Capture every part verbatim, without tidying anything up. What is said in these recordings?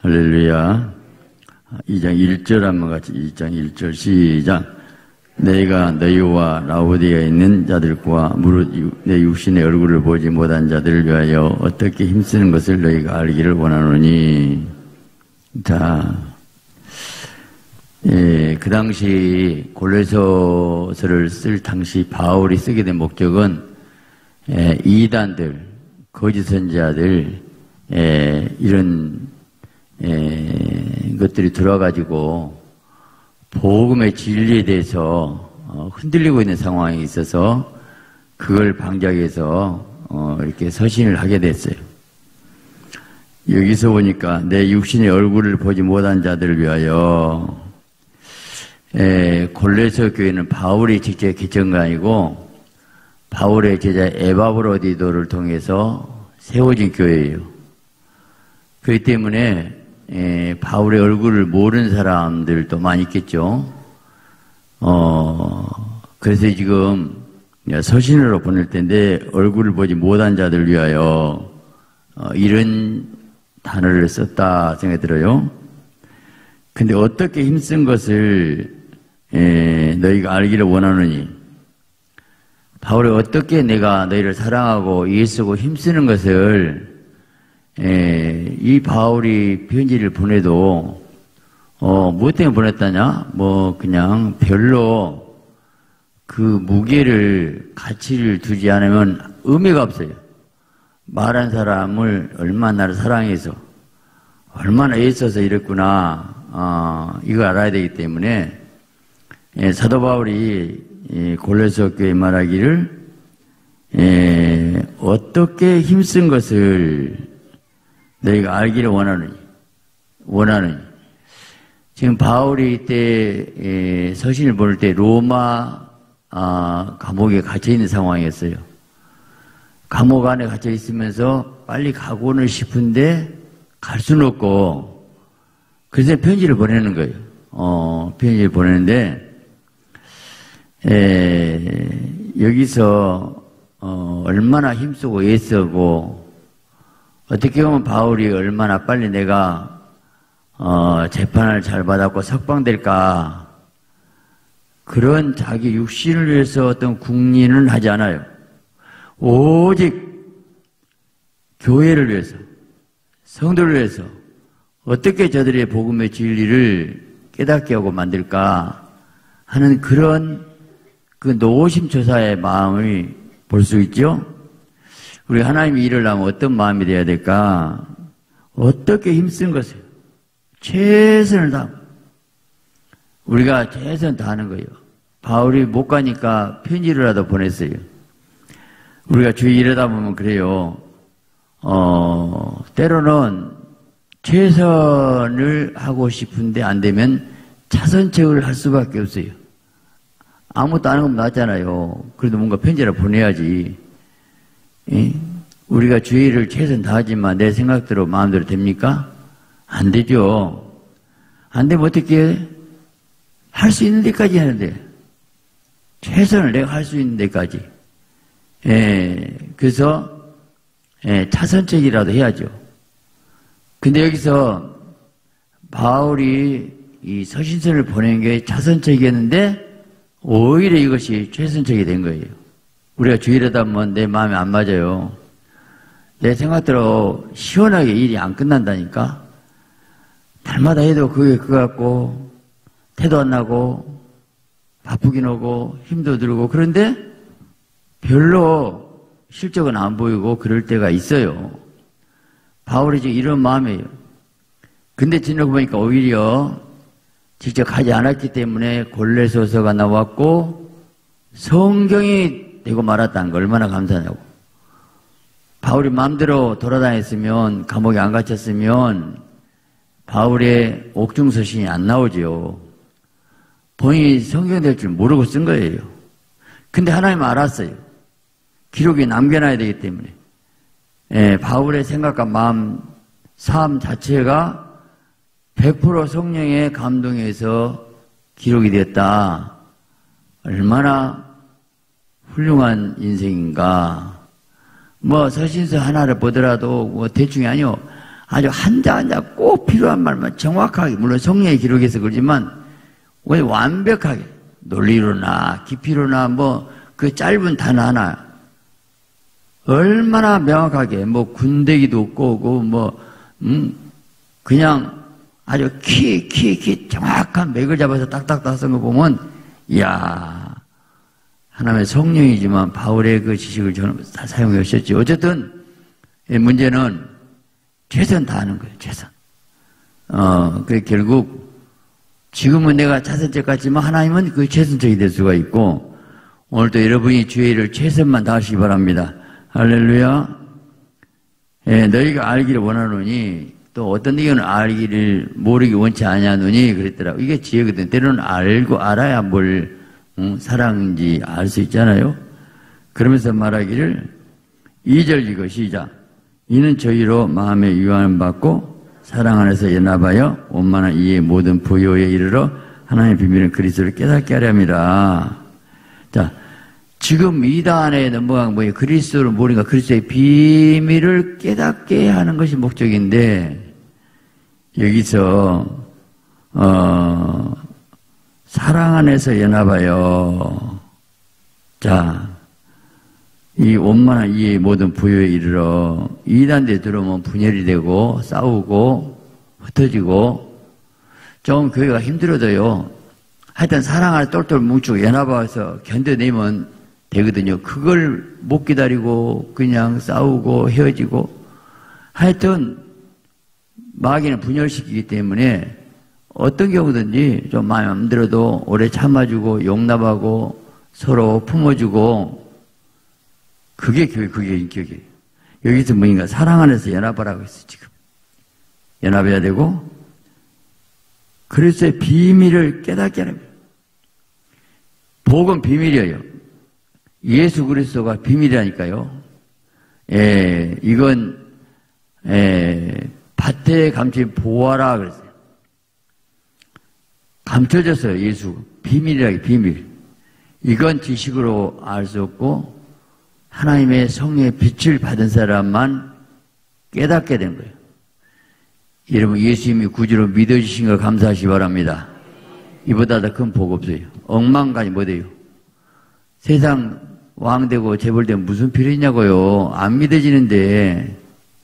할렐루야. 이 장 일 절 한번 같이 이 장 일 절 시작. 내가 너희와 라오디아에 있는 자들과 무릇 내 육신의 얼굴을 보지 못한 자들을 위하여 어떻게 힘쓰는 것을 너희가 알기를 원하노니. 자, 예, 그 당시 골로새서를 쓸 당시 바울이 쓰게 된 목적은 예, 이단들, 거짓 선지자들 예, 이런 예, 것들이 들어와가지고 복음의 진리에 대해서 어, 흔들리고 있는 상황에 있어서 그걸 방지하기 위해서 어, 이렇게 서신을 하게 됐어요. 여기서 보니까 내 육신의 얼굴을 보지 못한 자들을 위하여 에, 골로새 교회는 바울이 직접 개척한 거 아니고 바울의 제자 에바브로디도를 통해서 세워진 교회예요. 그렇기 때문에 에, 바울의 얼굴을 모르는 사람들도 많이 있겠죠. 어, 그래서 지금 서신으로 보낼 텐데 얼굴을 보지 못한 자들을 위하여 어, 이런 단어를 썼다 생각이 들어요. 근데 어떻게 힘쓴 것을 에, 너희가 알기를 원하느니, 바울이 어떻게 내가 너희를 사랑하고 예수고 힘쓰는 것을 에, 이 바울이 편지를 보내도 어, 무엇 때문에 보냈다냐? 뭐 그냥 별로 그 무게를 가치를 두지 않으면 의미가 없어요. 말한 사람을 얼마나 나를 사랑해서 얼마나 애써서 이랬구나 어, 이걸 알아야 되기 때문에 예, 사도 바울이 예, 골로새 교회에 말하기를 예, 어떻게 힘쓴 것을 너희가 알기를 원하느니 원하느니 지금 바울이 이때 예, 서신을 보낼 때 로마 아, 감옥에 갇혀 있는 상황이었어요. 감옥 안에 갇혀 있으면서 빨리 가고는 싶은데 갈 수는 없고 그래서 편지를 보내는 거예요. 어, 편지를 보내는데 에, 여기서 어, 얼마나 힘쓰고 애쓰고 어떻게 보면 바울이 얼마나 빨리 내가 어, 재판을 잘 받았고 석방될까 그런 자기 육신을 위해서 어떤 궁리는 하지 않아요. 오직 교회를 위해서 성도를 위해서 어떻게 저들의 복음의 진리를 깨닫게 하고 만들까 하는 그런 그 노심초사의 마음을 볼 수 있죠. 우리 하나님이 일을 하면 어떤 마음이 돼야 될까? 어떻게 힘쓴 것을 최선을 다하고 우리가 최선 다하는 거예요. 바울이 못 가니까 편지라도 보냈어요. 우리가 주위 일하다 보면 그래요. 어, 때로는 최선을 하고 싶은데 안 되면 차선책을 할 수밖에 없어요. 아무것도 안 하면 낫잖아요. 그래도 뭔가 편지를 보내야지. 예? 우리가 주의를 최선 다하지만 내 생각대로 마음대로 됩니까? 안 되죠. 안 되면 어떻게 할 수 있는 데까지 하는데 최선을 내가 할 수 있는 데까지. 예, 그래서 예, 차선책이라도 해야죠. 근데 여기서 바울이 이 서신서를 보낸 게 차선책이었는데 오히려 이것이 최선책이 된 거예요. 우리가 주의하다 보면 내 마음에 안 맞아요. 내 생각대로 시원하게 일이 안 끝난다니까. 날마다 해도 그게 그거 같고 태도 안 나고 바쁘긴 하고 힘도 들고 그런데 별로 실적은 안 보이고 그럴 때가 있어요. 바울이 지금 이런 마음이에요. 근데 지나고 보니까 오히려 직접 가지 않았기 때문에 골로새서가 나왔고 성경이 되고 말았다는 거 얼마나 감사하냐고. 바울이 마음대로 돌아다녔으면 감옥에 안 갇혔으면 바울의 옥중서신이 안 나오죠. 본인이 성경 될 줄 모르고 쓴 거예요. 근데 하나님 알았어요. 기록이 남겨놔야 되기 때문에. 예, 바울의 생각과 마음, 삶 자체가 백 퍼센트 성령의 감동에서 기록이 됐다. 얼마나 훌륭한 인생인가. 뭐 서신서 하나를 보더라도 뭐 대충이 아니요. 아주 한자 한자 꼭 필요한 말만 정확하게, 물론 성령의 기록에서 그러지만 완벽하게 논리로나 깊이로나 뭐 그 짧은 단어 하나 얼마나 명확하게 뭐 군대기도 꼬고 뭐 음 그냥 아주 키 키 키 정확한 맥을 잡아서 딱딱딱 쓴 거 보면 이야, 하나님의 성령이지만 바울의 그 지식을 저는 다 사용해 오셨지. 어쨌든 문제는 최선 다하는 거예요. 최선. 어, 그 결국 지금은 내가 자선적 같지만 하나님은 그 최선적이 될 수가 있고, 오늘도 여러분이 주의 일을 최선만 다하시기 바랍니다. 할렐루야. 예, 너희가 알기를 원하노니 또 어떤 의견은 알기를 모르기 원치 아니하노니 그랬더라고. 이게 지혜거든. 때로는 알고 알아야 뭘 응, 사랑인지 알 수 있잖아요. 그러면서 말하기를 이 절 이거 시작. 이는 저희로 마음에 유한을 받고 사랑 안에서 연합하여 원만한 이의 모든 부요에 이르러 하나님의 비밀은 그리스도를 깨닫게 하려 함이라. 자, 지금 이 단에 넘어간 뭐예요? 그리스도를 모르니까 그리스도의 비밀을 깨닫게 하는 것이 목적인데, 여기서 어, 사랑 안에서 연합하여, 자, 이 원만한 이의 모든 부요에 이르러 이 단에 들어오면 분열이 되고 싸우고 흩어지고 좀 교회가 힘들어져요. 하여튼 사랑 안에 똘똘 뭉치고 연합해서 견뎌내면 되거든요. 그걸 못 기다리고 그냥 싸우고 헤어지고, 하여튼 마귀는 분열시키기 때문에 어떤 경우든지 좀 마음에 안 들어도 오래 참아주고 용납하고 서로 품어주고, 그게 교회, 그게 인격이에요. 여기서 뭐인가 사랑 안에서 연합하라고 했어. 지금 연합해야 되고 그리스도의 비밀을 깨닫게 하는 거예요. 복은 비밀이에요. 예수 그리스도가 비밀이라니까요. 예, 이건 예, 밭에 감춘 보화라 그랬어요. 감춰졌어요. 예수 비밀이라기 비밀. 이건 지식으로 알 수 없고 하나님의 성령의 빛을 받은 사람만 깨닫게 된 거예요. 여러분, 예수님이 구주로 믿어주신 걸 감사하시기 바랍니다. 이보다 더 큰 복 없어요. 억만간이 뭐 돼요? 세상 왕되고 재벌되면 무슨 필요 있냐고요. 안 믿어지는데,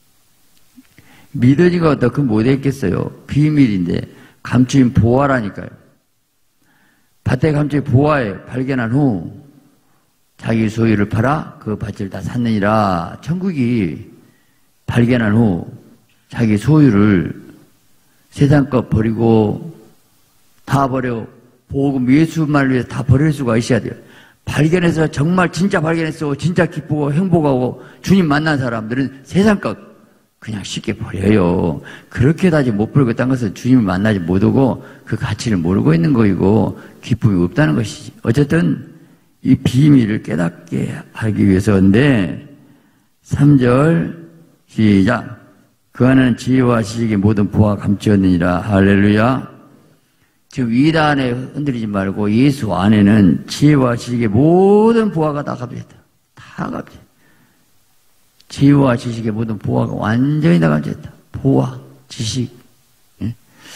믿어진 것보다 더 큰 뭐 되겠어요? 비밀인데 감추인 보화라니까요. 밭에 감추인 보화에 발견한 후 자기 소유를 팔아 그 밭을 다 샀느니라. 천국이 발견한 후 자기 소유를 세상 것 버리고 다 버려 복음 예수만을 위해서 다 버릴 수가 있어야 돼요. 발견해서 정말 진짜 발견해서 진짜 기쁘고 행복하고 주님 만난 사람들은 세상 것 그냥 쉽게 버려요. 그렇게 다지 못 버리고 딴 것은 주님을 만나지 못하고 그 가치를 모르고 있는 거이고 기쁨이 없다는 것이지. 어쨌든 이 비밀을 깨닫게 하기 위해서인데, 삼 절 시작. 그 안에는 지혜와 지식의 모든 부하가 감추었느니라. 할렐루야. 지금 이단에 흔들리지 말고 예수 안에는 지혜와 지식의 모든 부하가 다 감추었다. 다 감추었다. 지혜와 지식의 모든 부하가 완전히 다 감추었다. 부하, 지식. 예?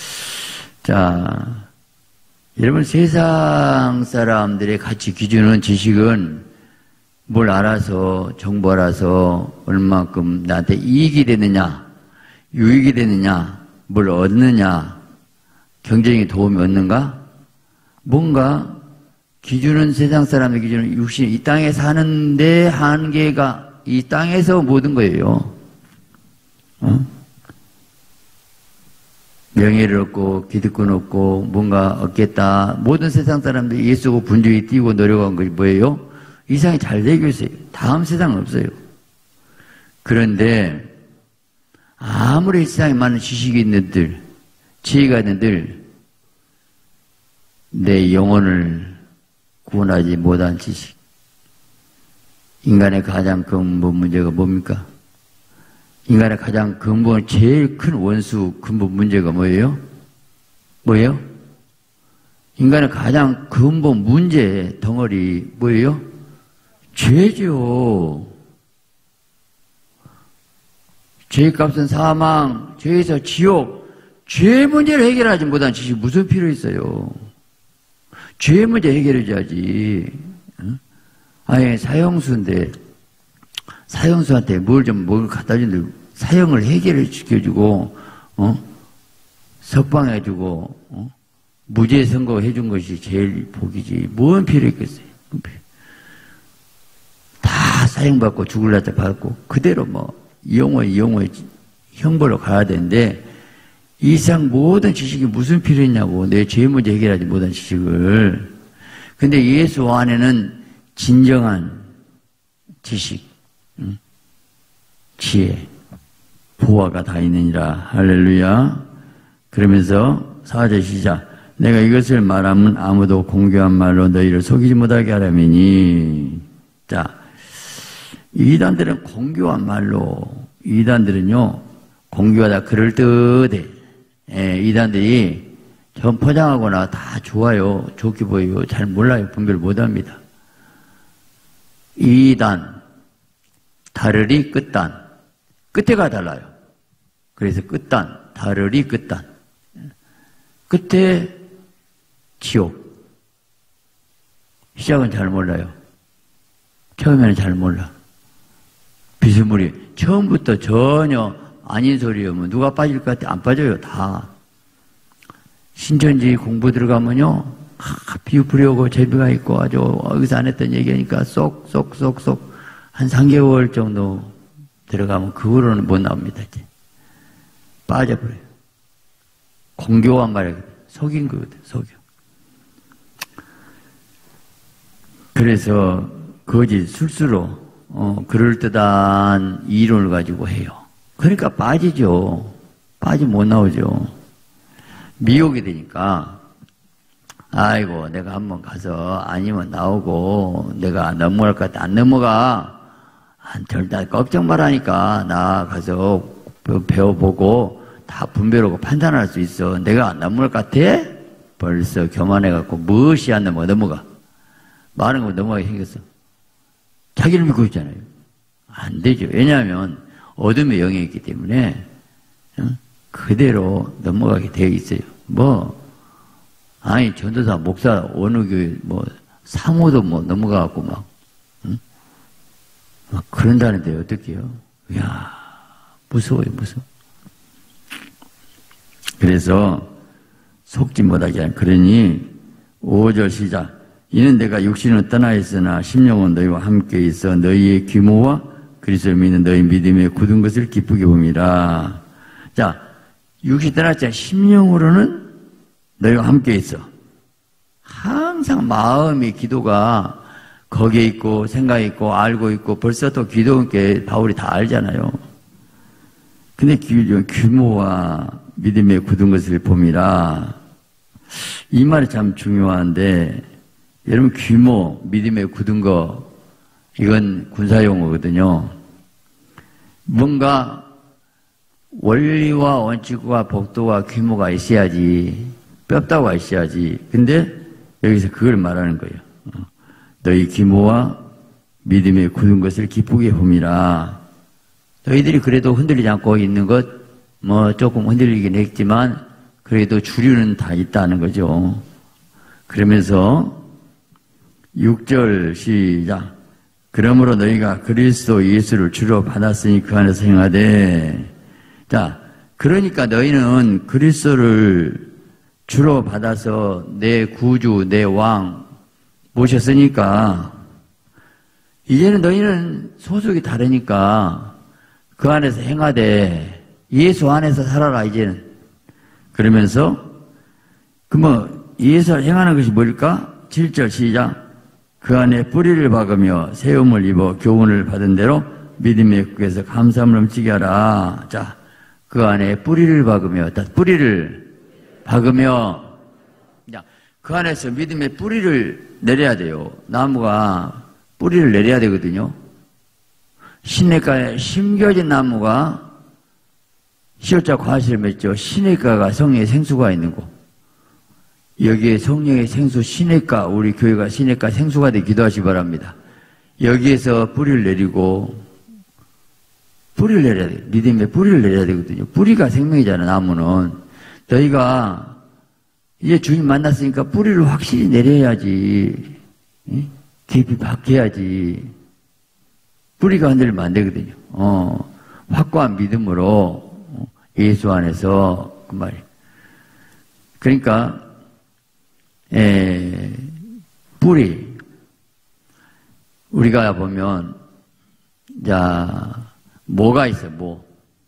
자, 여러분, 세상 사람들의 가치 기준은, 지식은 뭘 알아서, 정보 알아서 얼마큼 나한테 이익이 되느냐, 유익이 되느냐, 뭘 얻느냐, 경쟁에 도움이 얻는가? 뭔가 기준은, 세상 사람의 기준은 육신, 이 땅에 사는데 한계가 이 땅에서 모든 거예요. 어? 명예를 얻고 기득권 얻고 뭔가 얻겠다. 모든 세상 사람들이 예수고 분주히 뛰고 노력한 것이 뭐예요? 이 세상이 잘 되기 위해서요. 다음 세상은 없어요. 그런데 아무리 이 세상에 많은 지식이 있는들, 지혜가 있는들, 내 영혼을 구원하지 못한 지식. 인간의 가장 근본 문제가 뭡니까? 인간의 가장 근본, 제일 큰 원수 근본 문제가 뭐예요? 뭐예요? 인간의 가장 근본 문제 덩어리 뭐예요? 죄죠. 죄값은 사망, 죄에서 지옥, 죄 문제를 해결하지 못한 지식이 무슨 필요 있어요? 죄 문제 해결해줘야지. 아니, 사형수인데, 사형수한테 뭘 좀, 뭘 갖다 주는데, 사형을 해결을 시켜주고, 어? 석방해주고, 어? 무죄 선고해준 것이 제일 복이지. 뭔 필요 있겠어요? 다 사형받고 죽을라 때 받고, 그대로 뭐, 이용호, 이용호의 형벌로 가야 되는데, 이상 모든 지식이 무슨 필요 있냐고, 내 죄 문제 해결하지 못한 지식을. 근데 예수 안에는 진정한 지식, 응? 지혜, 보화가 다 있느니라. 할렐루야. 그러면서 사 절 시작. 내가 이것을 말하면 아무도 공교한 말로 너희를 속이지 못하게 하라매니. 자, 이단들은 공교한 말로, 이단들은요, 공교하다 그럴듯해. 예, 이단들이 전 포장하거나 다 좋아요. 좋게 보여요. 잘 몰라요. 분별 못합니다. 이단, 다르리 끝단. 끝에가 달라요. 그래서 끝단, 다르리 끝단. 끝에 지옥. 시작은 잘 몰라요. 처음에는 잘 몰라. 비스무리. 처음부터 전혀 아닌 소리여면 누가 빠질 것 같아? 안 빠져요. 다. 신천지 공부 들어가면요. 아, 비유부려고 재미가 있고 아주 여기서 안 했던 얘기하니까 쏙, 쏙, 쏙, 쏙. 한 삼 개월 정도 들어가면 그 후로는 못 나옵니다. 이제. 빠져버려요. 공교한 말이야. 속인 거거든. 속여. 그래서 거짓, 술수로 어, 그럴듯한 이론을 가지고 해요. 그러니까 빠지죠. 빠지면 못 나오죠. 미혹이 되니까 아이고 내가 한번 가서 아니면 나오고 내가 넘어갈 것 같아. 안 넘어가. 안 절대 걱정 말하니까 나 가서 배워보고 다 분별하고 판단할 수 있어. 내가 안 넘어갈 것 같아? 벌써 교만해갖고 무엇이 안 넘어가. 넘어가. 많은 거 넘어가게 생겼어. 자기를 믿고 있잖아요. 안 되죠. 왜냐하면 어둠의 영이 있기 때문에 그대로 넘어가게 되어 있어요. 뭐 아니 전도사 목사 어느 교회 뭐 사모도 뭐 넘어가갖고 막, 응? 막 그런다는데 어떡해요? 이야 무서워요. 무서워. 그래서 속지 못하게 하는. 그러니 오 절 시작. 이는 내가 육신은 떠나 있으나 심령은 너희와 함께 있어 너희의 규모와 그리스도를 믿는 너희 믿음에 굳은 것을 기쁘게 봅니다. 자, 육신 떠났지 심령으로는 너희와 함께 있어. 항상 마음의 기도가 거기에 있고 생각이 있고 알고 있고 벌써 또 기도원께 바울이 다 알잖아요. 근데 규모와 믿음에 굳은 것을 봅니다. 이 말이 참 중요한데 여러분 규모, 믿음에 굳은 거 이건 군사용어거든요. 뭔가 원리와 원칙과 법도와 규모가 있어야지 뼈다가 있어야지. 근데 여기서 그걸 말하는 거예요. 너희 규모와 믿음에 굳은 것을 기쁘게 봅니다. 너희들이 그래도 흔들리지 않고 있는 것 뭐 조금 흔들리긴 했지만 그래도 주류는 다 있다는 거죠. 그러면서 육 절 시작. 그러므로 너희가 그리스도 예수를 주로 받았으니 그 안에서 행하되. 자, 그러니까 너희는 그리스도를 주로 받아서 내 구주, 내 왕 모셨으니까 이제는 너희는 소속이 다르니까 그 안에서 행하되 예수 안에서 살아라 이제는. 그러면서 그 뭐 예수 행하는 것이 뭘까? 칠 절 시작. 그 안에 뿌리를 박으며 세움을 입어 교훈을 받은 대로 믿음의 국에서 감사함을 넘치게 하라. 자, 그 안에 뿌리를 박으며, 뿌리를 박으며, 자, 그 안에서 믿음의 뿌리를 내려야 돼요. 나무가 뿌리를 내려야 되거든요. 시냇가에 심겨진 나무가 시옷자 과실을 맺죠. 시냇가가 성령의 생수가 있는 곳. 여기에 성령의 생수 시냇가, 우리 교회가 시냇가 생수가 되게 기도하시기 바랍니다. 여기에서 뿌리를 내리고 뿌리를 내려야 돼. 믿음의 뿌리를 내려야 되거든요. 뿌리가 생명이잖아, 나무는. 너희가 이제 주님 만났으니까 뿌리를 확실히 내려야지. 응? 깊이 박혀야지. 뿌리가 흔들리면 안 되거든요. 어, 확고한 믿음으로 예수 안에서 그 말이에요. 그러니까 에, 뿌리 우리가 보면 자 뭐가 있어요? 뭐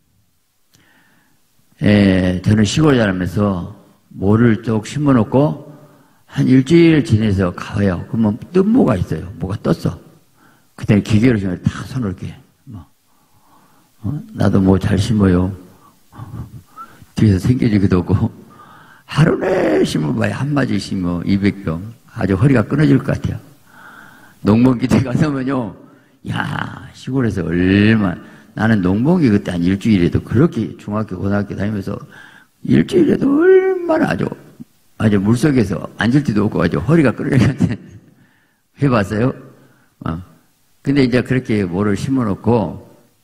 에, 저는 시골 자라면서 모를 쭉 심어놓고 한 일주일 지내서 가요. 그러면 뜬 모가 있어요. 뭐가 떴어. 그때는 기계로 심어 다 손을 이렇게 뭐, 어? 나도 뭐 잘 심어요. 뒤에서 생겨지기도 하고 하루 내 심어봐야 한 마디 심어 이백 병 아주 허리가 끊어질 것 같아요. 농번기때 가서면요, 야 시골에서 얼마 나는 농번기 그때 한 일주일에도 그렇게 중학교 고등학교 다니면서 일주일에도 얼마나 아주 아주 물속에서 앉을 데도 없고 아주 허리가 끊어질 것 같아. 해봤어요? 어. 근데 이제 그렇게 뭐를 심어놓고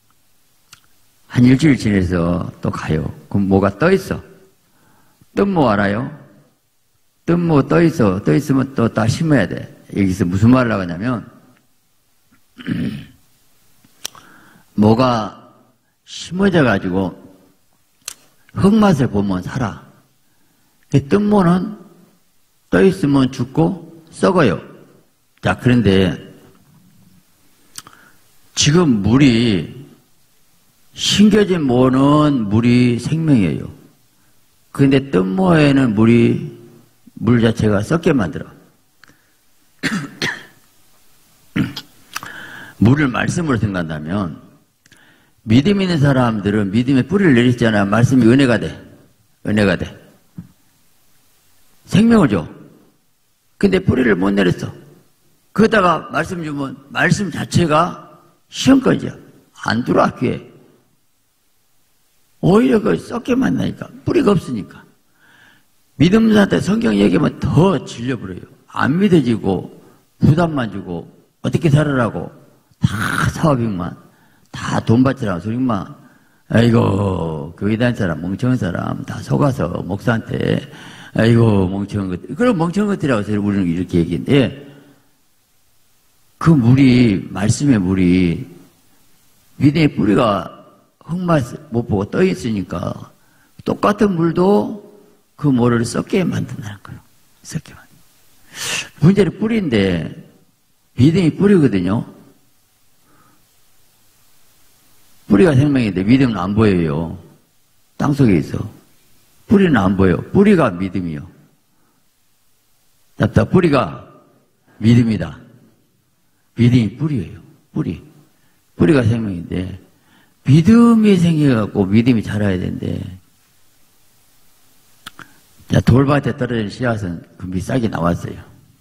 한 일주일 지내서 또 가요. 그럼 뭐가 떠 있어? 뜬모 알아요? 뜬모 떠 있어. 떠 있으면 또 다 심어야 돼. 여기서 무슨 말을 하냐면 뭐가 심어져 가지고 흙맛을 보면 살아. 뜬모는 떠 있으면 죽고 썩어요. 자, 그런데 지금 물이 심겨진 모는 물이 생명이에요. 그런데 뜬모에는 물이 물 자체가 썩게 만들어. 물을 말씀으로 생각한다면 믿음 있는 사람들은 믿음의 뿌리를 내리잖아. 말씀이 은혜가 돼. 은혜가 돼. 생명을 줘. 근데 뿌리를 못 내렸어. 그러다가 말씀 주면 말씀 자체가 시험거리야. 안 들어와 귀에. 오히려 그 썩게 만나니까 뿌리가 없으니까. 믿음자한테 성경 얘기하면 더 질려버려요. 안 믿어지고 부담만 주고 어떻게 살아라고 다 사업익만 다 돈 받으라고 소리만. 아이고 교회 다닌 사람 멍청한 사람 다 속아서 목사한테 아이고 멍청한 것 그런 멍청한 것들이라고 해서 우리는 이렇게 얘기했는데 그 물이 말씀의 물이 믿음의 뿌리가 흙맛 못 보고 떠 있으니까 똑같은 물도 그 모를 썩게 만든다는 거예요. 썩게 만든. 문제는 뿌리인데 믿음이 뿌리거든요. 뿌리가 생명인데 믿음은 안 보여요. 땅속에 있어. 뿌리는 안 보여. 뿌리가 믿음이요. 답답 뿌리가 믿음이다. 믿음이 뿌리예요. 뿌리. 뿌리가 생명인데 믿음이 생겨갖고 믿음이 자라야 되는데 자, 돌밭에 떨어진 씨앗은 금비 싹이 나왔어요.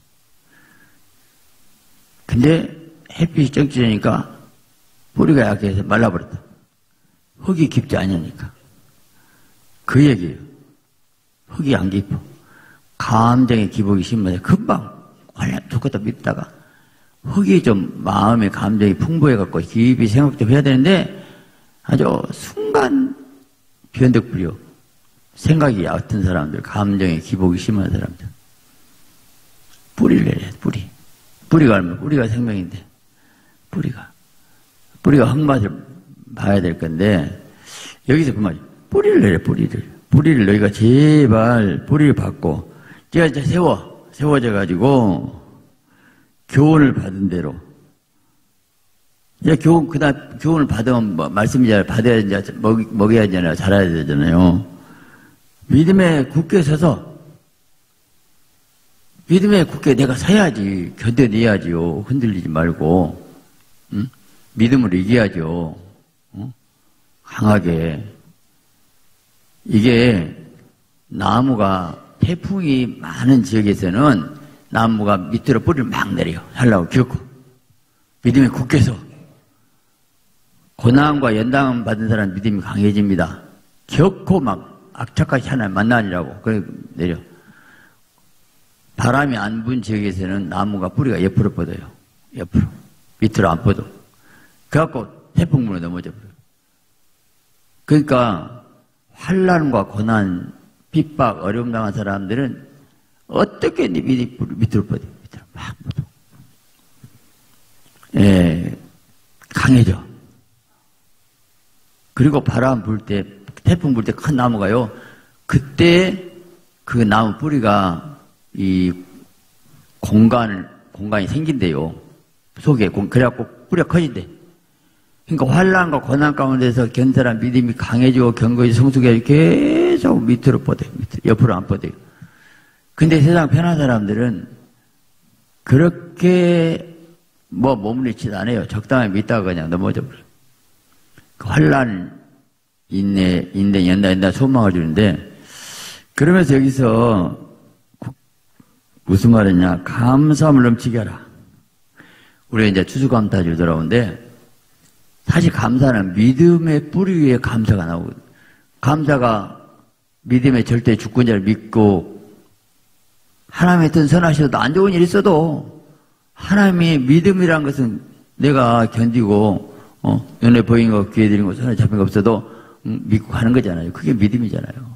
근데 햇빛이 쩍지니까 뿌리가 약해서 말라버렸다. 흙이 깊지 않으니까. 그 얘기예요. 흙이 안 깊어. 감정의 기복이 심해서 금방 원래 좋겠다 믿다가 흙이 좀 마음의 감정이 풍부해갖고 깊이 생각 좀 해야 되는데 아주 순간 변덕부려 생각이 얕은 사람들, 감정의 기복이 심한 사람들 뿌리를 내려야 돼. 뿌리. 뿌리가 얼마나 뿌리가 생명인데 뿌리가 뿌리가 흙맛을 봐야 될 건데 여기서 그 말이에요. 뿌리를 내려 뿌리를 뿌리를 너희가 제발 뿌리를 받고 제가 이제 세워 세워져 가지고 교훈을 받은 대로 이제 교훈, 그다음 교훈을 받으면 뭐, 말씀이잖아요. 받아야 되잖아요. 먹, 먹여야 되잖아요. 자라야 되잖아요. 믿음에 굳게 서서, 믿음에 굳게 내가 서야지. 견뎌내야지요. 흔들리지 말고, 응? 믿음으로 이겨야죠. 응? 강하게. 이게, 나무가, 태풍이 많은 지역에서는 나무가 밑으로 뿌리를 막 내려요. 하려고 겪고. 믿음에 굳게 서. 고난과 연단을 받은 사람 믿음이 강해집니다. 겪고 막 악착같이 하나님 만나니라고 그래 내려. 바람이 안 분 지역에서는 나무가 뿌리가 옆으로 뻗어요. 옆으로. 밑으로 안 뻗어. 그래갖고 태풍 불어 넘어져 버려요. 그러니까 환난과 고난, 핍박, 어려움 당한 사람들은 어떻게 밑, 밑으로 뻗어요. 밑으로 막 뻗어. 예, 강해져. 그리고 바람 불 때, 태풍 불 때 큰 나무가요. 그때 그 나무 뿌리가 이 공간, 공간이 생긴대요. 속에. 그래갖고 뿌리가 커진대. 그러니까 환난과 고난 가운데서 견뎌란 믿음이 강해지고 견고히 성숙해 계속 밑으로 뻗어요. 밑으로. 옆으로 안 뻗어요. 근데 세상 편한 사람들은 그렇게 뭐 머무르지도 않아요. 적당히 믿다가 그냥 넘어져 버려요. 그 환난, 인내, 인내, 연다, 연다 소망을 주는데, 그러면서 여기서 무슨 말이냐? 감사함을 넘치게 하라. 우리가 이제 추수감사절 돌아오는데, 사실 감사는 믿음의 뿌리 위에 감사가 나오거든요. 감사가 믿음의 절대 주권자를 믿고, 하나님의 어떤 선하셔도 안 좋은 일이 있어도, 하나님의 믿음이란 것은 내가 견디고, 어, 눈에 보이는 거, 귀에 들리는 거, 손에 잡힌 거 없어도 음, 믿고 가는 거잖아요. 그게 믿음이잖아요.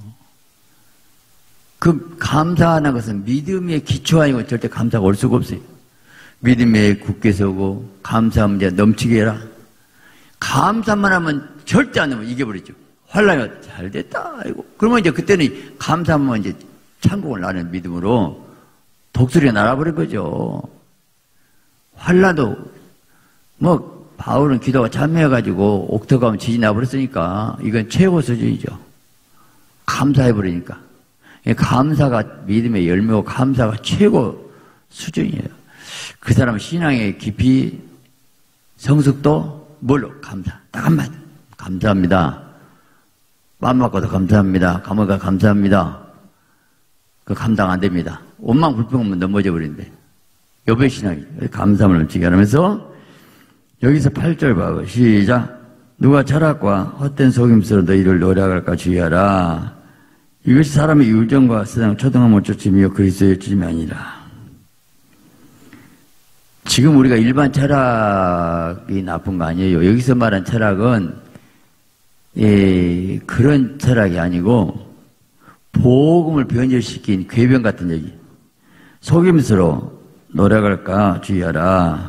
그 감사하는 것은 믿음의 기초 아니고 절대 감사가 올 수가 없어요. 믿음에 굳게 서고, 감사하면 이제 넘치게 해라. 감사만 하면 절대 안 되면 이겨버리죠. 환란이 잘 됐다. 아이고. 그러면 이제 그때는 감사하면 이제 천국을 나는 믿음으로 독수리가 날아버린 거죠. 환란도 뭐 바울은 기도가 참여해가지고 옥토 가면 지진 나버렸으니까 이건 최고 수준이죠. 감사해버리니까. 감사가 믿음의 열매고 감사가 최고 수준이에요. 그 사람은 신앙의 깊이 성숙도 뭘로? 감사. 딱 한마디. 감사합니다. 맘 맞고도 감사합니다. 감사가 감사합니다. 그 감당 안 됩니다. 원망 불평하면 넘어져 버린대. 여배 신앙이 감사함을 넘치게 하면서 여기서 팔 절 봐요. 시작. 누가 철학과 헛된 속임수로 너희를 노력할까 주의하라. 이것이 사람의 유정과 세상 초등함을 쫓으며 그리스도의 쫓음이 아니라. 지금 우리가 일반 철학이 나쁜 거 아니에요. 여기서 말한 철학은 예, 그런 철학이 아니고 복음을 변절시킨 궤변 같은 얘기. 속임수로 노력할까 주의하라.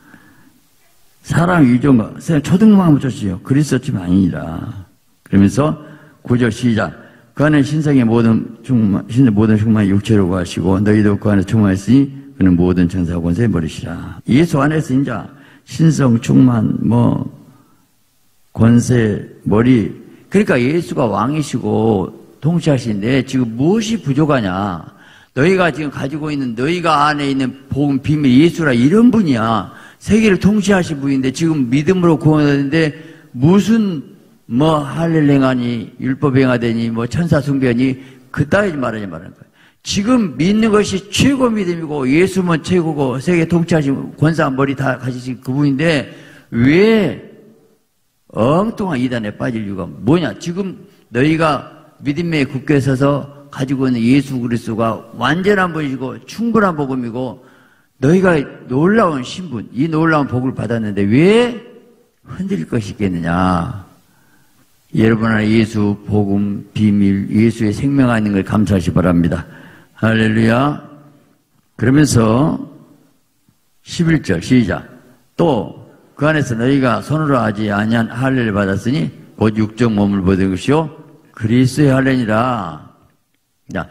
사람 유정과 세상 초등망을 쫓으며 그리스도 쫓음이 아니라. 그러면서 구 절 시작. 그 안에 신성의 모든 충만, 신의 모든 충만이 육체로 구하시고 너희도 그 안에 충만했으니 그는 모든 천사와 권세의 머리시라. 예수 안에서 이제 신성, 충만, 뭐 권세, 머리. 그러니까 예수가 왕이시고 통치하시는데 지금 무엇이 부족하냐? 너희가 지금 가지고 있는 너희가 안에 있는 복음 비밀 예수라 이런 분이야. 세계를 통치하신 분인데 지금 믿음으로 구원하는데 무슨 뭐 할례 행하니 율법 행하더니 뭐 천사 숭배하니 그따위 말하지 말하는 거예요. 지금 믿는 것이 최고 믿음이고 예수만 최고고 세계 통치하신 권사 머리 다 가지신 그분인데 왜 엉뚱한 이단에 빠질 이유가 뭐냐? 지금 너희가 믿음에 굳게 서서 가지고 있는 예수 그리스도가 완전한 분이고 충분한 복음이고 너희가 놀라운 신분, 이 놀라운 복을 받았는데 왜 흔들릴 것이 있겠느냐? 여러분 안에 예수 복음 비밀 예수의 생명 있는 걸 감사하시 바랍니다. 할렐루야. 그러면서 십일 절 시작. 또 그 안에서 너희가 손으로 하지 아니한 할례를 받았으니 곧 육적 몸을 받은 것이요 그리스도의 할례니라. 자,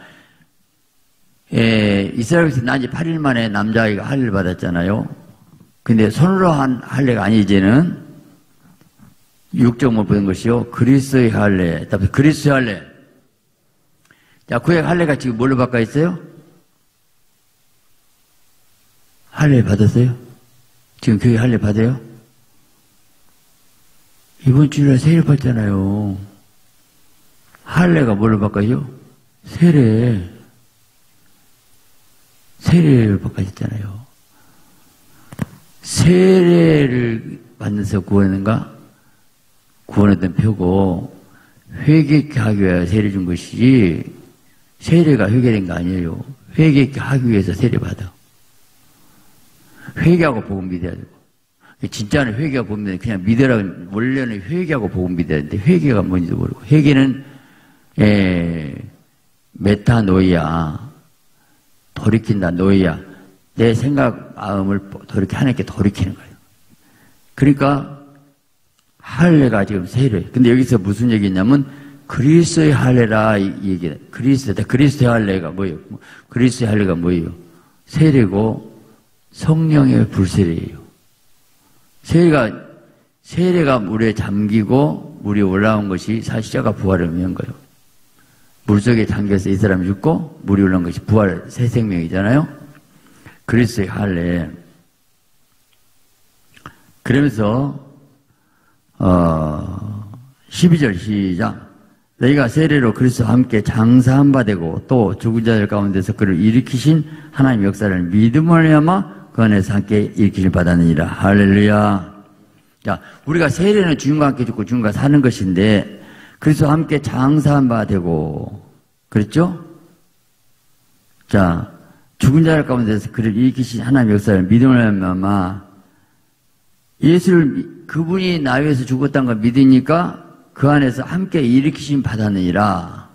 에, 이스라엘에서 난 지 팔 일 만에 남자아이가 할례를 받았잖아요. 근데 손으로 한 할례가 아니지는 육적 몸을 받은 것이요 그리스도의 할례. 그리스도의 할례. 자, 구약 할례가 지금 뭘로 바꿔 있어요? 할례 받았어요? 지금 교회 할례 받아요? 이번 주일에 세례 받잖아요. 할례가 뭘로 바꿔요? 세례. 세례를 바꿔졌잖아요. 세례를 받는서 구원인가? 구원했던 표고 회개케 하기 위해 세례 준 것이지 세례가 회개된 거 아니에요. 회개케 하기 위해서 세례 받아. 회개하고 복음 믿어야 되고 진짜는 회개하고 봅니다. 그냥 믿으라고, 원래는 회개하고 보고 믿어야 되는데, 회개가 뭔지도 모르고. 회개는, 에, 메타노이야. 돌이킨다, 노이야. 내 생각, 마음을 돌이켜, 하나님께 돌이키는 거예요. 그러니까, 할례가 지금 세례. 근데 여기서 무슨 얘기냐면, 그리스도의 할례라, 이 얘기, 그리스도, 그리스도의 할례가 뭐예요? 그리스도의 할례가 뭐예요? 세례고, 성령의 불세례예요. 세례가, 세례가 물에 잠기고 물이 올라온 것이 사실자가 부활을 의미한 거예요. 물 속에 잠겨서 이 사람이 죽고 물이 올라온 것이 부활, 새 생명이잖아요. 그리스도의 할례. 그러면서, 어, 십이 절 시작. 너희가 세례로 그리스도와 함께 장사한 바 되고 또 죽은 자들 가운데서 그를 일으키신 하나님의 역사를 믿음으로 말미암아 그 안에서 함께 일으키심을 받았느니라. 할렐루야. 자, 우리가 세례는 주님과 함께 죽고 주님과 사는 것인데, 그래서 함께 장사한 바 되고, 그랬죠? 자, 죽은 자들 가운데서 그를 일으키신 하나님의 역사를 믿음으로 말미암아 예수를, 그분이 나 위해서 죽었다는 걸 믿으니까 그 안에서 함께 일으키심 받았느니라.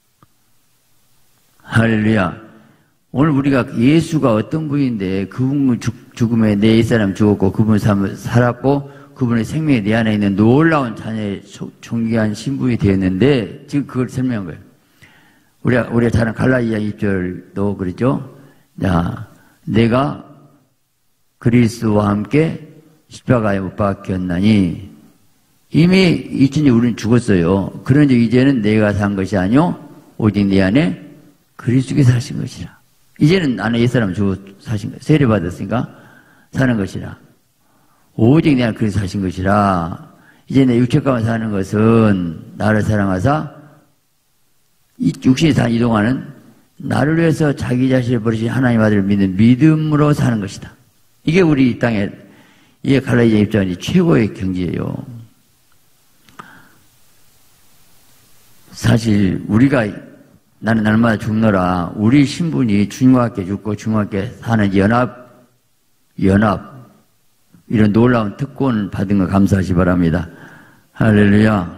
할렐루야. 오늘 우리가 예수가 어떤 분인데 그분 죽음에 내 옛사람 죽었고 그분 살았고 그분의 생명이 내 안에 있는 놀라운 자녀의 존귀한 신분이 되었는데 지금 그걸 설명한 거예요. 우리가, 우리가 잘 아는 갈라디아 이 절도 그랬죠? 자, 내가 그리스도와 함께 십자가에 못 박혔나니 이미 이전에 우리는 죽었어요. 그런즉 이제는 내가 산 것이 아니요 오직 내 안에 그리스도께서 사신 것이라. 이제는 나는 옛사람 죽어 사신 거, 세례 받았으니까 사는 것이라. 오직 내 안에 그리스도 사신 것이라. 이제 내 육체 가운데 사는 것은 나를 사랑하사 이 육신이 다 이동하는 나를 위해서 자기 자신을 버리신 하나님 아들을 믿는 믿음으로 사는 것이다. 이게 우리 이 땅에, 이게 갈라디아 입장이 최고의 경지예요. 사실 우리가 나는 날마다 죽노라. 우리 신분이 주님과 함께 죽고 주님과 함께 사는 연합, 연합, 이런 놀라운 특권 받은 거 감사하시 바랍니다. 할렐루야.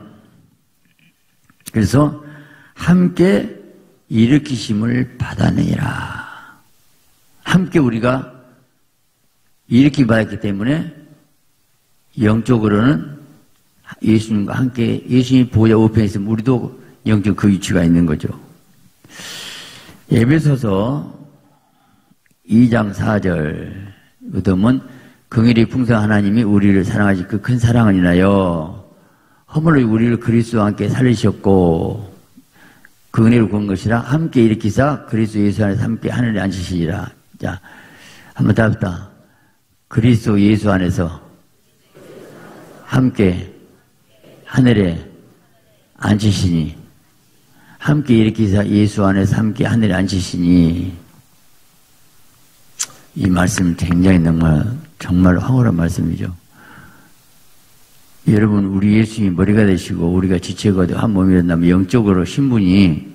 그래서 함께 일으키심을 받았느니라. 함께 우리가 일으킴 받았기 때문에 영적으로는 예수님과 함께 예수님 보호자 우편에 있으면 우리도 영적 그 위치가 있는 거죠. 에베소서 이 장 사 절 보면 긍휼이 풍성한 하나님이 우리를 사랑하시 그 큰 사랑을 인하여 허물로 우리를 그리스도와 함께 살리셨고 그 은혜를 구한 것이라 함께 일으키사 그리스도 예수 안에서 함께 하늘에 앉히시리라. 자, 한번 더 합시다. 그리스도 예수 안에서 함께 하늘에 앉히시니 함께 일으키사 예수 안에서 함께 하늘에 앉히시니 이 말씀 굉장히 정말 정말 황홀한 말씀이죠. 여러분 우리 예수님이 머리가 되시고 우리가 지체가 되고 한 몸이 된다면 영적으로 신분이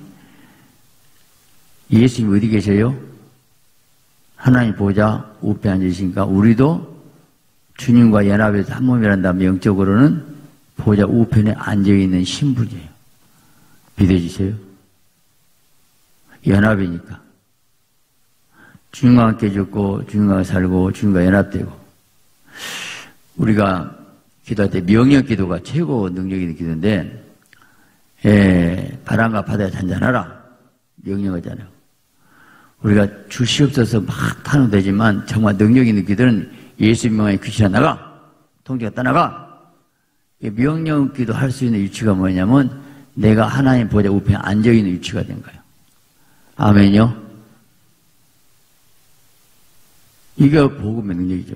예수님이 어디 계세요? 하나님 보좌 우편에 앉으시니까 우리도 주님과 연합해서 한 몸이란다면 영적으로는 보좌 우편에 앉아있는 신분이에요. 믿어지세요? 연합이니까. 주님과 함께 죽고 주님과 살고 주님과 연합되고 우리가 기도할 때 명령 기도가 최고 능력 있는 기도인데 예, 바람과 바다에 잔잔하라 명령하잖아요. 우리가 주시옵소서 막 타는 되지만 정말 능력 있는 기도는 예수 명령에 귀신아 나가 통제가 떠나가 명령 기도 할 수 있는 위치가 뭐냐면 내가 하나님 보좌 우편에 앉아있는 위치가 된 거예요. 아멘요? 이게 복음의 능력이죠.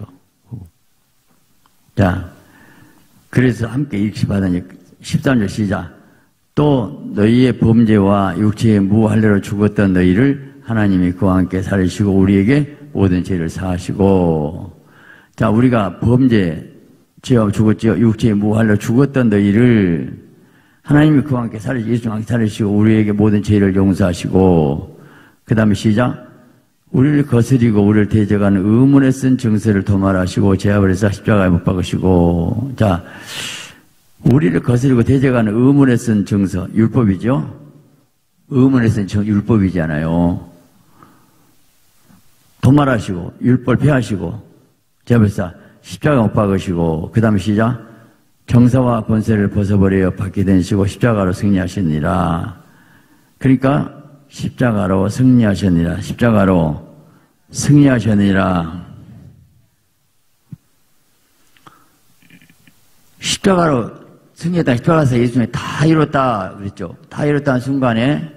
자, 그래서 함께 일치 받으니 십삼 절 시작. 또 너희의 범죄와 육체의 무할례로 죽었던 너희를 하나님이 그와 함께 살리시고 우리에게 모든 죄를 사하시고. 자, 우리가 범죄, 죄와 죽었죠. 육체의 무할례로 죽었던 너희를 하나님이 그와 함께 살리시고 예수와 함께 살리시고 우리에게 모든 죄를 용서하시고. 그 다음에 시작. 우리를 거스리고 우리를 대적하는 의문에 쓴 증서를 도말하시고 제압을해서 십자가에 못 박으시고. 자, 우리를 거스리고 대적하는 의문에 쓴 증서, 율법이죠? 의문에 쓴 증, 율법이잖아요. 도말하시고 율법 폐하시고 제압을해서 십자가 못 박으시고 그 다음에 시작. 정사와 권세를 벗어버려 받게 되시고 십자가로 승리하시니라. 그러니까 십자가로 승리하셨느니라. 십자가로 승리하셨느니라. 십자가로 승리했다. 십자가에서 예수님이 다 이뤘다 그랬죠. 다 이뤘다는 순간에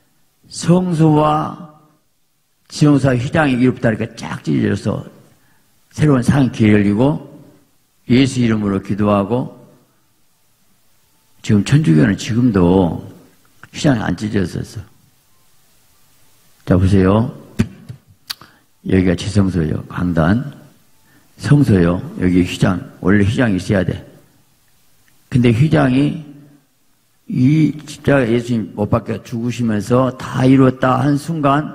성소와 지성소와 휘장이 이롭다 그러니까 쫙 찢어져서 새로운 상이 길 열리고 예수 이름으로 기도하고. 지금 천주교는 지금도 휘장이 안 찢어졌어. 자, 보세요. 여기가 지성소예요. 강단. 성소요. 여기 휘장. 원래 휘장이 있어야 돼. 근데 휘장이 이 십자가 예수님 못 박혀 죽으시면서 다 이뤘다 한 순간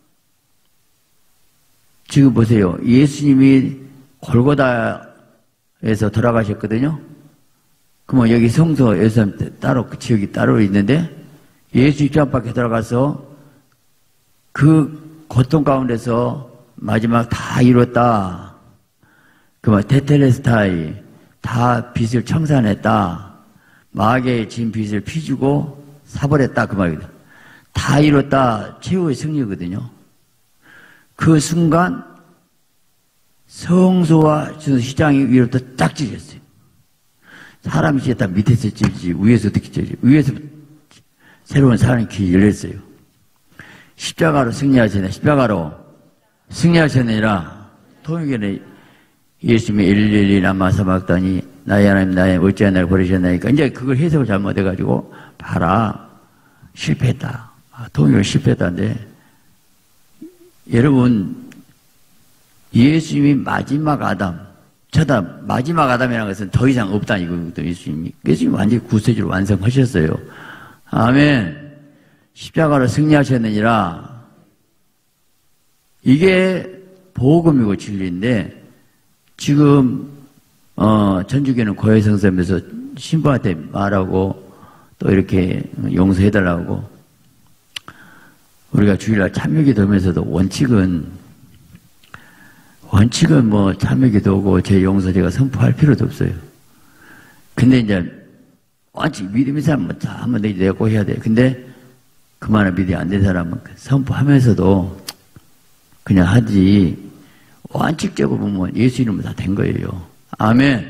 지금 보세요. 예수님이 골고다에서 돌아가셨거든요. 그러면 여기 성소 예수님 따로 그 지역이 따로 있는데 예수 입장 밖에 들어가서 그 고통 가운데서 마지막 다 이뤘다. 그만 테텔레스타이 다 빚을 청산했다. 마귀의 진 빚을 피주고 사버렸다 그 말이다. 다 이뤘다. 최후의 승리거든요. 그 순간 성소와 시장이 위로부터 딱 찢어졌어요. 사람이 찢었다 밑에서 찢지 위에서 어떻게 찢지? 위에서 새로운 사람의 길이 열렸어요. 십자가로 승리하셨네. 십자가로 승리하셨느니라. 통일교는 예수님이 일일이 남아 사막다니 나의 하나님 나의 어찌하여 나를 버리셨나니까 이제 그걸 해석을 잘못해가지고 봐라 실패했다. 아, 통일교는 실패했다는데 여러분 예수님이 마지막 아담 쳐다 마지막 아담이라는 것은 더 이상 없다 이거거든요. 예수님이 예수님이 완전히 구세주를 완성하셨어요. 아멘. 십자가로 승리하셨느니라. 이게 복음이고 진리인데 지금 어 천주교는 고해성사면서 신부한테 말하고 또 이렇게 용서해달라고 우리가 주일날 참여기도하면서도 원칙은 원칙은 뭐 참여기도하고 제 용서 제가 선포할 필요도 없어요. 근데 이제 원칙 믿음의 사람은 다 한번 내고 해야 돼. 근데 그만한 믿음이 안 된 사람은 선포하면서도 그냥 하지. 원칙적으로 보면 예수 이름으로 다 된 거예요. 아멘.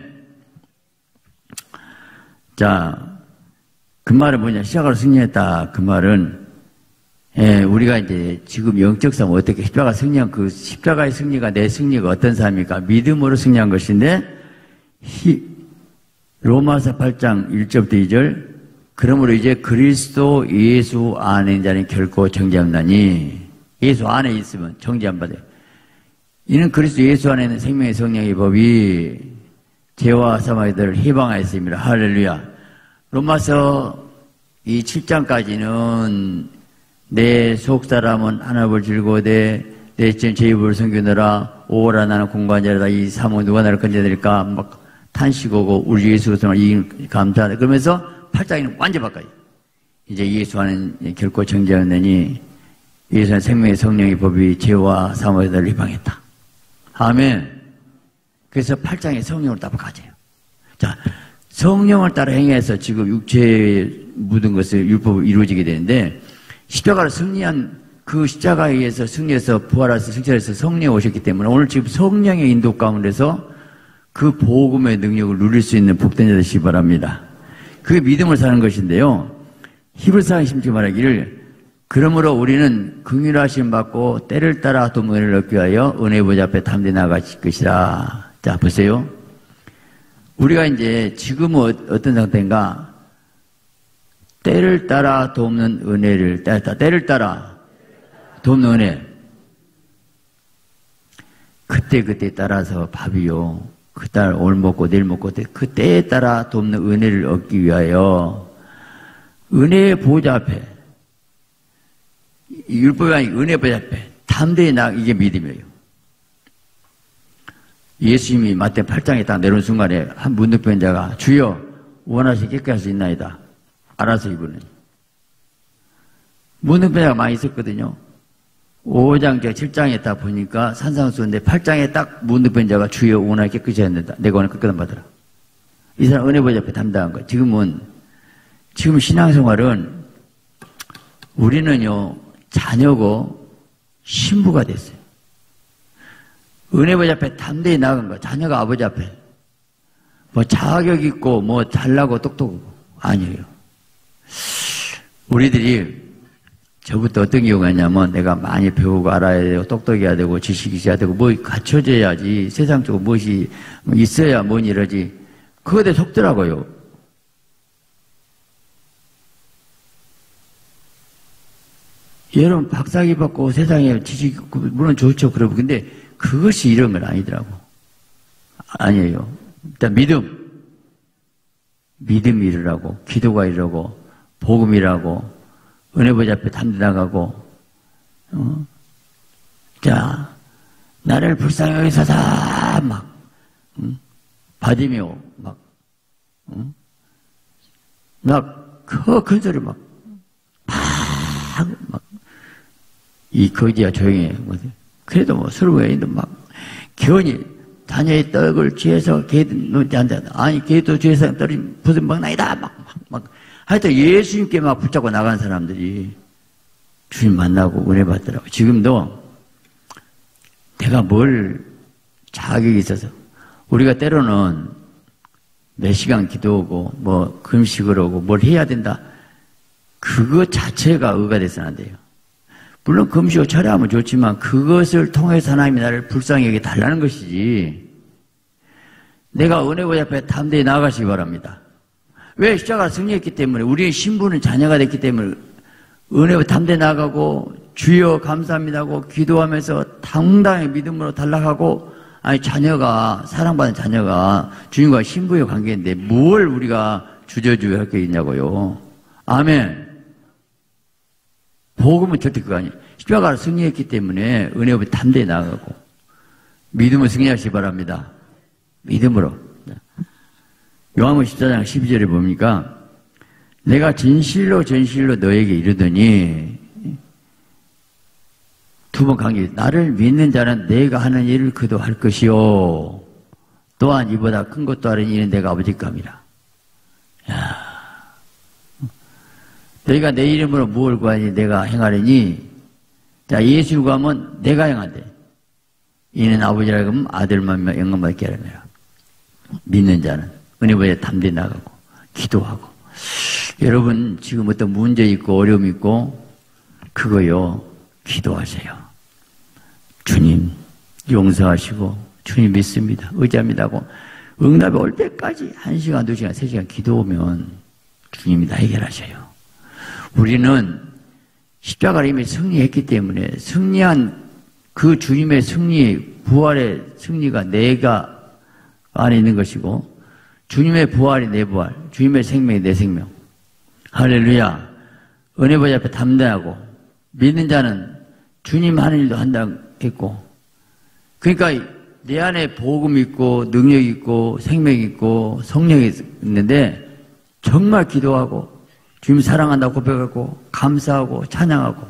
자, 그 말은 뭐냐? 십자가로 승리했다. 그 말은 예, 우리가 이제 지금 영적 삶 어떻게 십자가 승리한 그 십자가의 승리가 내 승리가 어떤 삶입니까? 믿음으로 승리한 것인데 히, 로마서 팔 장 일 절부터 이 절 그러므로 이제 그리스도 예수 안에 있는 자는 결코 정죄함나니 예수 안에 있으면 정죄 안 받아요. 이는 그리스도 예수 안에 있는 생명의 성령의 법이 죄와 사망들을 해방하였습니다. 할렐루야. 로마서 이 칠 장까지는 내 속사람은 하나님을 즐거워되 내 제 입을 섬기느라 오라 나는 공관자라다 이 사모 누가 나를 건져드릴까 막 탄식하고 우리 예수 그리스도를 이 감사하다 그러면서 팔 장에는 완전 바꿔요. 이제 예수 안은 결코 정죄하느니 예수 안은 생명의 성령의 법이 죄와 사모들을 해방했다. 아멘. 그래서 팔 장에 성령을 따라 가져요. 자, 성령을 따라 행해서 지금 육체에 묻은 것을 율법으로 이루어지게 되는데 십자가를 승리한 그 십자가에 의해서 승리해서 부활해서 승천해서 성령이 오셨기 때문에 오늘 지금 성령의 인도 가운데서 그 복음의 능력을 누릴 수 있는 복된 자 되시기 바랍니다. 그게 믿음을 사는 것인데요. 히브리서 십칠 말하기를 그러므로 우리는 긍휼하심 받고 때를 따라 또 은혜를 얻기 위하여 은혜 보좌 앞에 담대 나아갈 것이라. 자, 보세요. 우리가 이제 지금은 어떤 상태인가? 때를 따라 돕는 은혜를 따라, 때를 따라 돕는 은혜. 그때 그때 따라서 밥이요. 그달 오늘 먹고 내일 먹고 그 때에 따라 돕는 은혜를 얻기 위하여 은혜의 보좌 앞에 율법이 아니고 은혜 보좌 앞에 담대히 나, 이게 믿음이에요. 예수님이 마태 팔 장에 딱 내려온 순간에 한 문득병자가 주여 원하시 깨끗게 할 수 있나이다. 알아서 이분은. 문득병자가 많이 있었거든요. 오 장, 칠 장에 딱 보니까 산상수인데 팔 장에 딱 문득병자가 주여 원하시 깨끗이 해야 된다. 내가 오늘 깨끗한 받으라. 이 사람 은혜 보좌 앞에 담당한 거예요. 지금은, 지금 신앙생활은 우리는요, 자녀고 신부가 됐어요. 은혜 보좌 앞에 담대히 나간 거야. 자녀가 아버지 앞에. 뭐 자격 있고, 뭐 잘나고 똑똑하고. 아니에요. 우리들이 저부터 어떤 경우가 있냐면 내가 많이 배우고 알아야 되고 똑똑해야 되고 지식이 있어야 되고 뭐 갖춰져야지 세상적으로 무엇이 있어야 뭐니 이러지. 그거에 속더라고요. 여러분 박사기 받고 세상에 지식이 물론 좋죠. 그러고 근데 그것이 이런 건 아니더라고. 아니에요. 일단 믿음. 믿음이 이르라고 기도가 이르고 복음이라고 은혜 보좌 앞에 담대 나가고 어? 자 나를 불쌍히 여기소서 막 응? 바디메오 막 응? 막 그 큰 소리 막 팍 막 이 거지야 조용히 해. 그래도 뭐 서로 애인도 막 견이 자녀의 떡을 쥐어서 개도 앉아 아니 개도 쥐어서 떨어진 부순 먹나이다 막 막 막 하여튼 예수님께 막 붙잡고 나간 사람들이 주님 만나고 은혜 받더라고. 지금도 내가 뭘 자격이 있어서 우리가 때로는 몇 시간 기도하고 뭐 금식을 하고 뭘 해야 된다. 그거 자체가 의가 돼서는 안 돼요. 물론 금식을 철회하면 좋지만 그것을 통해서 하나님이 나를 불쌍히 여기 달라는 것이지. 내가 은혜 보좌 앞에 담대히 나아가시기 바랍니다. 왜? 십자가를 승리했기 때문에 우리의 신부는 자녀가 됐기 때문에 은혜로 담대 나가고 주여 감사합니다고 기도하면서 당당히 믿음으로 단락하고 아니 자녀가 사랑받는 자녀가 주님과 신부의 관계인데 뭘 우리가 주저주저 할 게 있냐고요. 아멘. 복음은 절대 그거 아니에요. 십자가를 승리했기 때문에 은혜로 담대 나가고 믿음을 승리하시기 바랍니다. 믿음으로. 요한복음 십사 장 십이 절에 보니까 내가 진실로 진실로 너에게 이르더니 두 번 강조 나를 믿는 자는 내가 하는 일을 그도 할 것이요 또한 이보다 큰 것도 하는 일은 내가 아버지께 함이라. 야, 너희가 내 이름으로 무엇을 구하니 내가 행하려니 자 예수 구하면 내가 행한대. 이는 아버지라 하면 아들만 영광 받게 하려니라. 믿는 자는 은혜 보좌에 담대 나가고 기도하고 여러분 지금 어떤 문제 있고 어려움 있고 그거요 기도하세요. 주님 용서하시고 주님 믿습니다. 의지합니다 하고 응답이 올 때까지 한 시간, 두 시간, 세 시간 기도하면 주님이 다 해결하셔요. 우리는 십자가를 이미 승리했기 때문에 승리한 그 주님의 승리, 부활의 승리가 내가 안에 있는 것이고 주님의 부활이 내 부활, 주님의 생명이 내 생명. 할렐루야. 은혜 보좌 앞에 담대하고 믿는 자는 주님 하는 일도 한다 했고 그러니까 내 안에 복음이 있고 능력이 있고 생명이 있고 성령이 있는데 정말 기도하고 주님 사랑한다고 고백하고 감사하고 찬양하고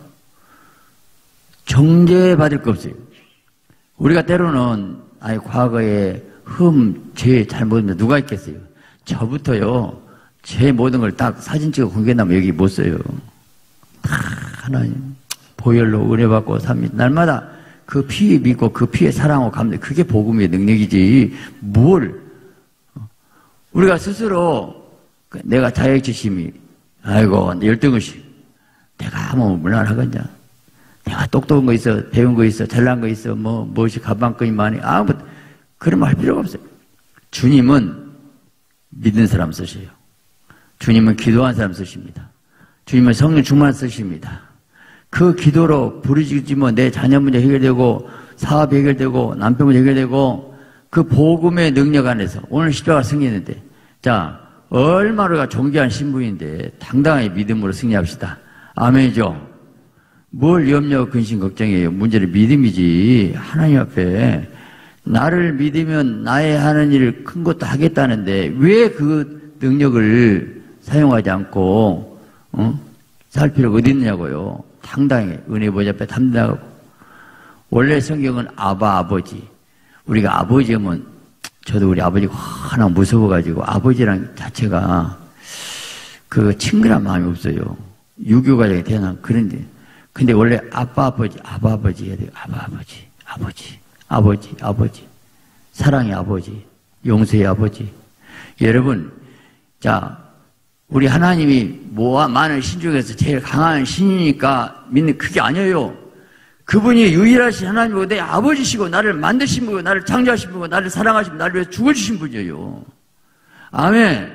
정죄받을 거 없어요. 우리가 때로는 아니 과거에 흠, 죄, 잘못하면 누가 있겠어요? 저부터요, 제 모든 걸 딱 사진 찍어 공개하면 여기 못 써요. 다 하나님, 보혈로 은혜받고 삽니다. 날마다 그 피 믿고 그 피에 사랑하고 감사, 그게 복음의 능력이지, 뭘. 우리가 스스로, 내가 자격지심이, 아이고, 열등의식. 내가 뭐, 물란하겠냐. 내가 똑똑한 거 있어, 배운 거 있어, 잘난 거 있어, 뭐, 무엇이 가방끈이 많이, 아무, 그런 말 할 필요가 없어요. 주님은 믿는 사람 쓰셔요. 주님은 기도한 사람 쓰십니다. 주님은 성령 충만 쓰십니다. 그 기도로 부르짖으면 내 자녀 문제 해결되고 사업 해결되고 남편 문제 해결되고 그 복음의 능력 안에서 오늘 십자가 승리했는데 자 얼마나 존귀한 신부인데 당당하게 믿음으로 승리합시다. 아멘이죠. 뭘 염려, 근심, 걱정해요? 문제는 믿음이지. 하나님 앞에 나를 믿으면 나의 하는 일을 큰 것도 하겠다는데 왜 그 능력을 사용하지 않고 어? 살 필요가 어디 있냐고요. 당당히 은혜 보좌 앞에 담당하고. 원래 성경은 아바 아버지. 우리가 아버지면 저도 우리 아버지가 하나 무서워가지고 아버지랑 자체가 그 친근한 마음이 없어요. 유교 가정에 태어난 그런데 근데 원래 아빠 아버지 아바 아버지 해야 돼요. 아바 아버지 아버지 아버지 아버지 사랑의 아버지 용서의 아버지. 여러분 자 우리 하나님이 뭐와 많은 신 중에서 제일 강한 신이니까 믿는 그게 아니에요. 그분이 유일하신 하나님이고 내 아버지시고 나를 만드신 분이고 나를 창조하신 분이고 나를 사랑하시고 나를 위해서 죽어주신 분이에요. 아멘.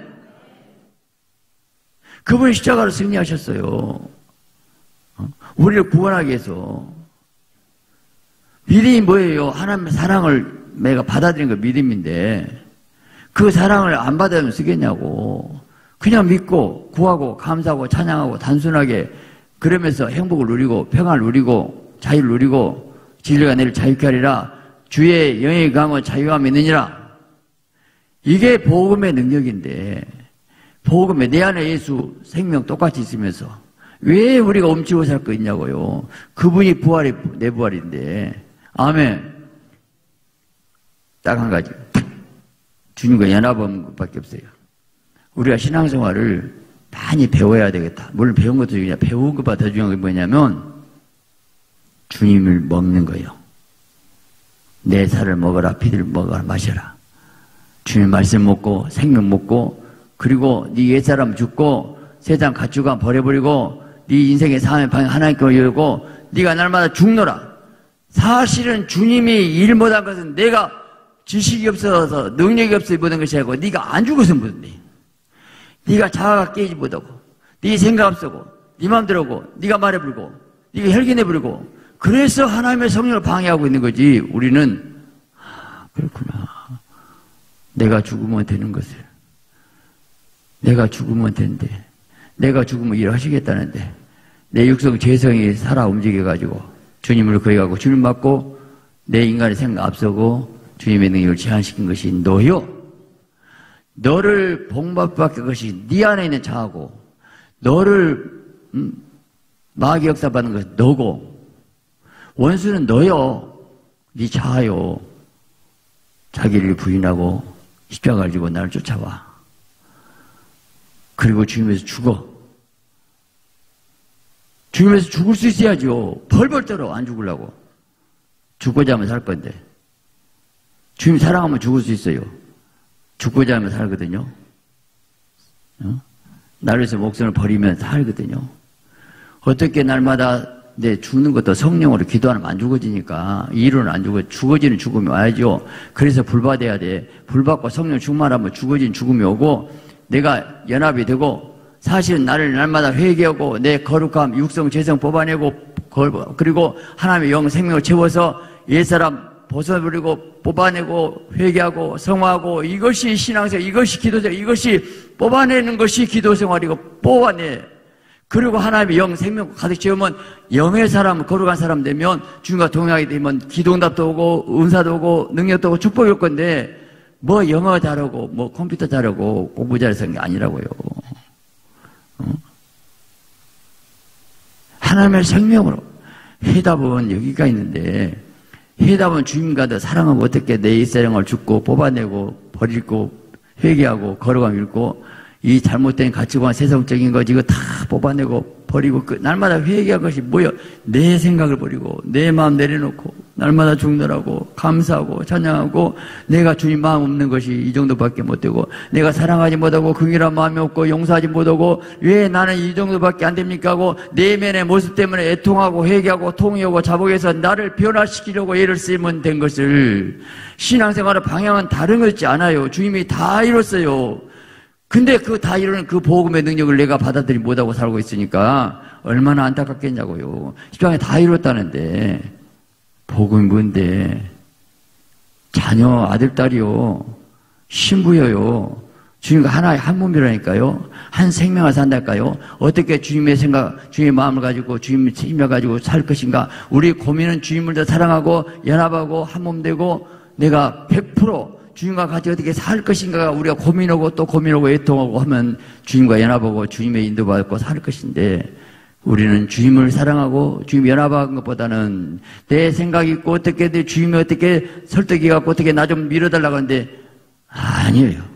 그분이 십자가로 승리하셨어요. 우리를 구원하기 위해서. 믿음이 뭐예요? 하나님의 사랑을 내가 받아들인 거 믿음인데 그 사랑을 안 받으면 쓰겠냐고. 그냥 믿고 구하고 감사하고 찬양하고 단순하게 그러면서 행복을 누리고 평안을 누리고 자유를 누리고 진리가 너를 자유케 하리라. 주의 영이 강하면 자유함이 있느니라. 이게 복음의 능력인데 복음에 내 안에 예수 생명 똑같이 있으면서 왜 우리가 움츠고 살 거 있냐고요. 그분이 부활이 내 부활인데. 아멘. 딱 한 가지. 주님과 연합한 것밖에 없어요. 우리가 신앙생활을 많이 배워야 되겠다. 물론 배운 것도 중요하냐. 배운 것보다 더 중요한 게 뭐냐면 주님을 먹는 거예요. 내 살을 먹어라. 피를 먹어라. 마셔라. 주님 말씀 먹고 생명 먹고 그리고 네 옛사람 죽고 세상 가축관 버려버리고 네 인생의 삶의 방향 하나님께 열고 네가 날마다 죽노라. 사실은 주님이 일 못한 것은 내가 지식이 없어서 능력이 없어서 못한 것이 아니고 네가 안 죽어서 못한 거야. 네가 자아가 깨지 못하고 네 생각 앞서고 네 마음대로 하고 네가 말해버리고 네가 혈기내버리고 그래서 하나님의 성령을 방해하고 있는 거지. 우리는 아, 그렇구나. 내가 죽으면 되는 것을 내가 죽으면 되는데 내가 죽으면 일하시겠다는데 내 육성 죄성이 살아 움직여가지고 주님을 거역하고 주님 맞고 내 인간의 생각 앞서고 주님의 능력을 제한시킨 것이 너요. 너를 복받게 것이 네 안에 있는 자하고 너를 음, 마귀 역사받는 것이 너고 원수는 너요. 네 자아요. 자기를 부인하고 십자가를 지고 나를 쫓아와. 그리고 주님에서 죽어. 주님에서 죽을 수 있어야죠. 벌벌 떨어 안 죽으려고. 죽고자 하면 살 건데. 주님 사랑하면 죽을 수 있어요. 죽고자 하면 살거든요. 어? 나를 위해서 목숨을 버리면 살거든요. 어떻게 날마다 내 죽는 것도 성령으로 기도하면 안 죽어지니까 이론은 안 죽어. 죽어지는 죽음이 와야죠. 그래서 불받아야 돼. 불받고 성령 충만하면 죽어지는 죽음이 오고 내가 연합이 되고 사실은 나를 날마다 회개하고 내 거룩함 육성 죄성 뽑아내고 그리고 하나님의 영 생명을 채워서 옛사람 벗어버리고 뽑아내고 회개하고 성화하고 이것이 신앙생활, 이것이 기도생활, 이것이 뽑아내는 것이 기도생활이고 뽑아내. 그리고 하나님의 영 생명 가득 채우면 영의 사람, 거룩한 사람 되면 주님과 동행하게 되면 기도응답도 오고 은사도 오고 능력도 오고 축복이 올 건데 뭐 영어 잘하고 뭐 컴퓨터 잘하고 공부 잘해서 한 게 아니라고요. 어? 하나님의 생명으로 해답은 여기가 있는데 해답은 주님과 더 사랑하면 어떻게 내 일생을 죽고 뽑아내고 버리고 회개하고 걸어가면 읽고 이 잘못된 가치관 세상적인 거 이거 다 뽑아내고 버리고 그 날마다 회개할 것이 뭐야? 내 생각을 버리고 내 마음 내려놓고 날마다 죽느라고 감사하고 찬양하고 내가 주님 마음 없는 것이 이 정도밖에 못되고 내가 사랑하지 못하고 긍휼한 마음이 없고 용서하지 못하고 왜 나는 이 정도밖에 안 됩니까 하고 내면의 모습 때문에 애통하고 회개하고 통이하고 자복해서 나를 변화시키려고 애를 쓰면 된 것을 신앙생활의 방향은 다른 것이 않아요. 주님이 다 이뤘어요. 근데 그 다 이루는 그 복음의 능력을 내가 받아들이 못하고 살고 있으니까 얼마나 안타깝겠냐고요. 십자가에 다 이뤘다는데 복음이 뭔데 자녀 아들 딸이요 신부여요 주님과 하나의 한 몸이라니까요. 한 생명을 산달까요? 어떻게 주님의 생각, 주님의 마음을 가지고 주님의 힘을 가지고 살 것인가? 우리 고민은 주님을 더 사랑하고 연합하고 한 몸 되고 내가 백 퍼센트 주님과 같이 어떻게 살 것인가가 우리가 고민하고 또 고민하고 애통하고 하면 주님과 연합하고 주님의 인도받고 살 것인데 우리는 주님을 사랑하고 주님 연합하는 것보다는 내 생각이 있고 어떻게 내 주님이 어떻게 설득이 갖고 어떻게 나 좀 밀어달라고 하는데 아니에요.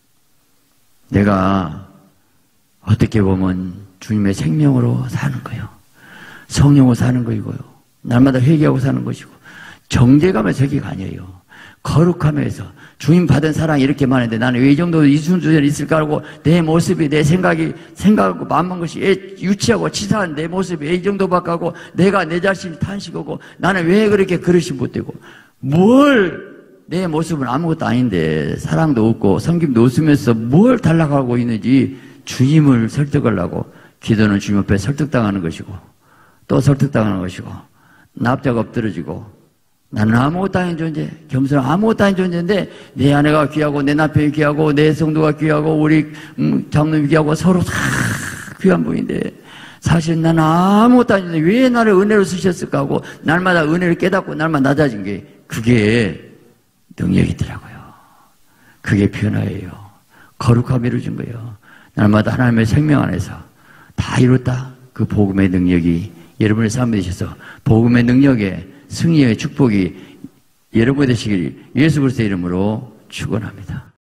내가 어떻게 보면 주님의 생명으로 사는 거예요. 성령으로 사는 거이고요. 날마다 회개하고 사는 것이고 정죄감의 세계가 아니에요. 거룩함에서 주님 받은 사랑이 이렇게 많은데 나는 왜 이 정도 이순수절이 있을까 하고 내 모습이 내 생각이 생각하고 마음만 것이 유치하고 치사한 내 모습이 왜 이 정도밖에 하고 내가 내 자신이 탄식하고 나는 왜 그렇게 그릇이 못되고 뭘 내 모습은 아무것도 아닌데 사랑도 없고 섬김도 없으면서 뭘 달라가고 있는지 주님을 설득하려고 기도는 주님 앞에 설득당하는 것이고 또 설득당하는 것이고 납작 엎드러지고 나는 아무것도 아닌 존재, 겸손한 아무것도 아닌 존재인데 내 아내가 귀하고 내 남편이 귀하고 내 성도가 귀하고 우리 음, 장로님이 귀하고 서로 다 귀한 분인데 사실 나는 아무것도 아닌데 왜 나를 은혜로 쓰셨을까 하고 날마다 은혜를 깨닫고 날마다 낮아진 게 그게 능력이더라고요. 그게 변화예요. 거룩함이 이루어진 거예요. 날마다 하나님의 생명 안에서 다 이뤘다. 그 복음의 능력이 여러분의 삶에 되셔서 복음의 능력에 승리의 축복이 여러분이 되시길 예수 그리스도의 이름으로 축원합니다.